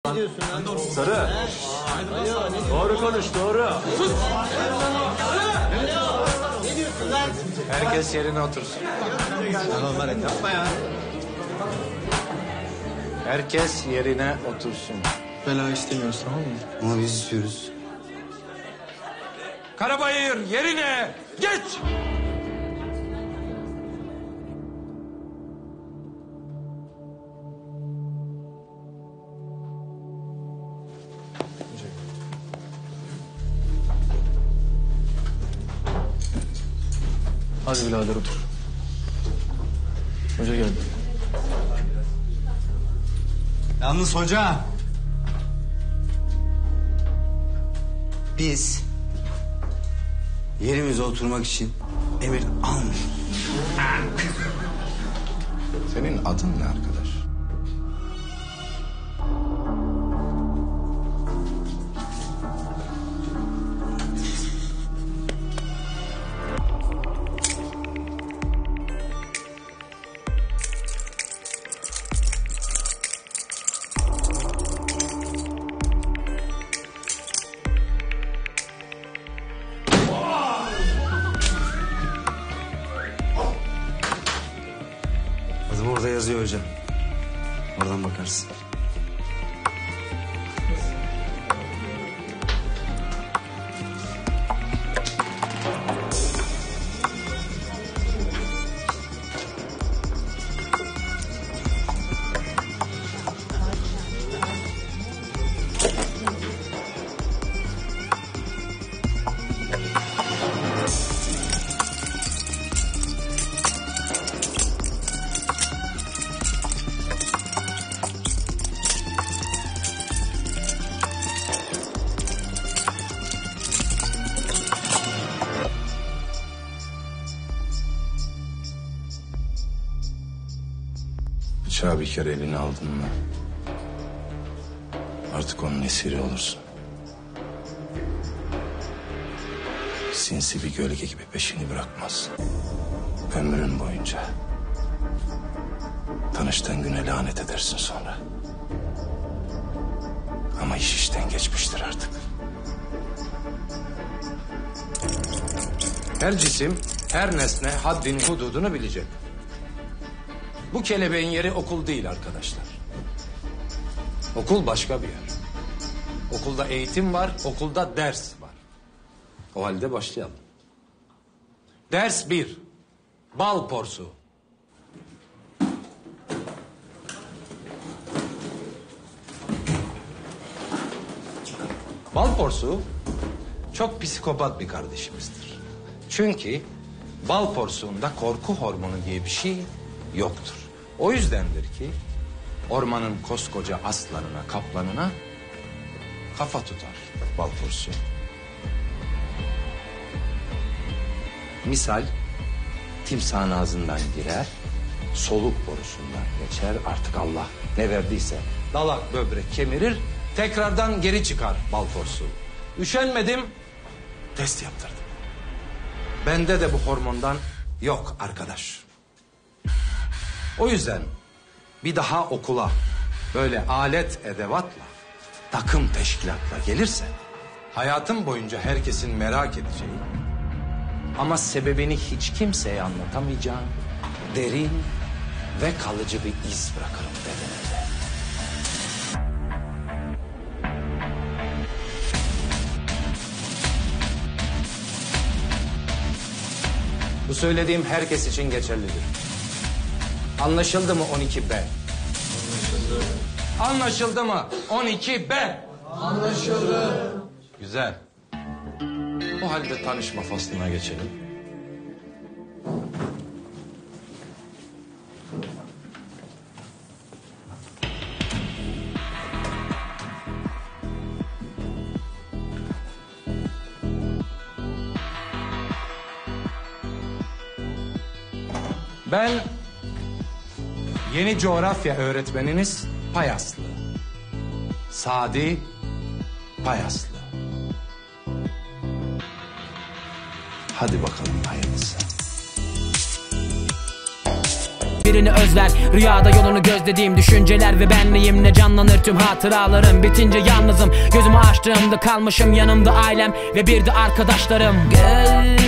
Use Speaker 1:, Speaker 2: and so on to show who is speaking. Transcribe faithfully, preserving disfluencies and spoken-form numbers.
Speaker 1: Ne diyorsun lan?
Speaker 2: Sarı. Doğru konuş, doğru.
Speaker 1: Sus! Ne diyorsun lan?
Speaker 2: Herkes yerine otursun.
Speaker 1: Tamam var yapma ya.
Speaker 2: Herkes yerine otursun.
Speaker 3: Bela istemiyoruz, tamam mı?
Speaker 1: Ama biz istiyoruz.
Speaker 2: Karabayır yerine geç!
Speaker 3: Hadi birader otur. Hoca geldi.
Speaker 1: Yalnız hoca. Biz yerimize oturmak için emir almıyoruz.
Speaker 4: Senin adın ne arkadaş?
Speaker 1: Adım orada yazıyor hocam. Oradan bakarsın.
Speaker 4: Bıçağı bir kere eline aldın mı? Artık onun esiri olursun. Sinsi bir gölge gibi peşini bırakmaz. Ömrün boyunca. Tanıştığın güne lanet edersin sonra. Ama iş işten geçmiştir artık.
Speaker 2: Her cisim, her nesne haddini, hududunu bilecek. Bu kelebeğin yeri okul değil arkadaşlar. Okul başka bir yer. Okulda eğitim var, okulda ders var. O halde başlayalım. Ders bir. Bal porsu. Bal porsu çok psikopat bir kardeşimizdir. Çünkü bal porsuğunda korku hormonu diye bir şey yoktur. O yüzdendir ki ormanın koskoca aslanına, kaplanına kafa tutar bal porsuğu. Misal timsahın ağzından girer, soluk borusundan geçer, artık Allah ne verdiyse dalak böbrek kemirir, tekrardan geri çıkar bal porsuğu. Üşenmedim, test yaptırdım. Bende de bu hormondan yok arkadaş. O yüzden bir daha okula böyle alet edevatla, takım teşkilatla gelirse hayatım boyunca herkesin merak edeceği ama sebebini hiç kimseye anlatamayacağım derin ve kalıcı bir iz bırakırım bedeninde. Bu söylediğim herkes için geçerlidir. Anlaşıldı mı on iki B? Anlaşıldı. Anlaşıldı mı on iki B?
Speaker 3: Anlaşıldı.
Speaker 2: Güzel. O halde tanışma faslına geçelim. Ben yeni coğrafya öğretmeniniz Payaslı. Sadi Payaslı.
Speaker 4: Hadi bakalım hayırlısı.
Speaker 5: birini özler. Rüyada yolunu gözlediğim düşünceler ve benliğimle canlanır tüm hatıralarım. Bitince yalnızım, gözümü açtığımda kalmışım, yanımda ailem ve bir de arkadaşlarım. Gel